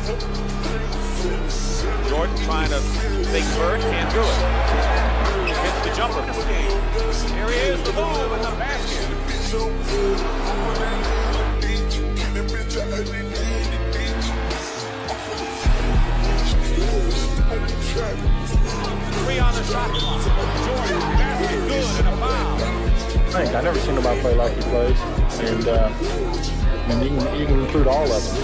Jordan trying to think first, can't do it. Hits the jumper. Here he is, the move in the basket. 3 on the shot clock. Jordan, basket, good, and a foul. I never seen nobody play like he plays, and you can include all of them.